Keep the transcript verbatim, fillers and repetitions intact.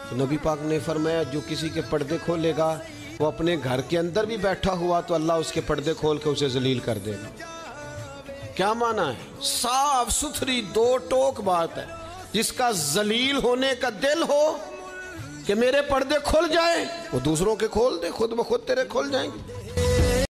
तो नबी पाक ने फरमाया जो किसी के पर्दे खोलेगा वो अपने घर के अंदर भी बैठा हुआ तो अल्लाह उसके पर्दे खोल के उसे जलील कर देगा। क्या माना है? साफ सुथरी दो टोक बात है। जिसका जलील होने का दिल हो कि मेरे पर्दे खुल जाए, वो दूसरों के खोल दे, खुद ब खुद तेरे खुल जाएंगे।